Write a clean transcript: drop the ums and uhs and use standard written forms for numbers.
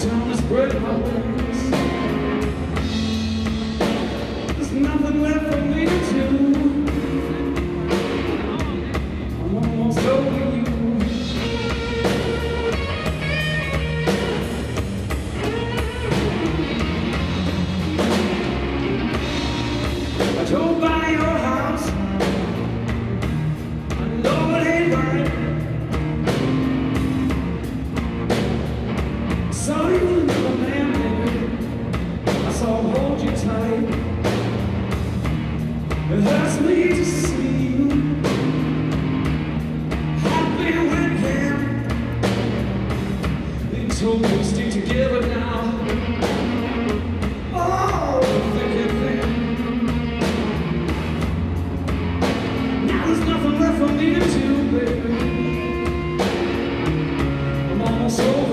time to spread my wings. There's nothing left for me to do. I'm almost over you. I drove by your house. I know it ain't right. Saw you with another man, baby. I saw him hold you tight. It hurts me to see you happy with him. They told me to stick together now. Oh, thick and thin. Now there's nothing left for me to do, baby. I'm almost over.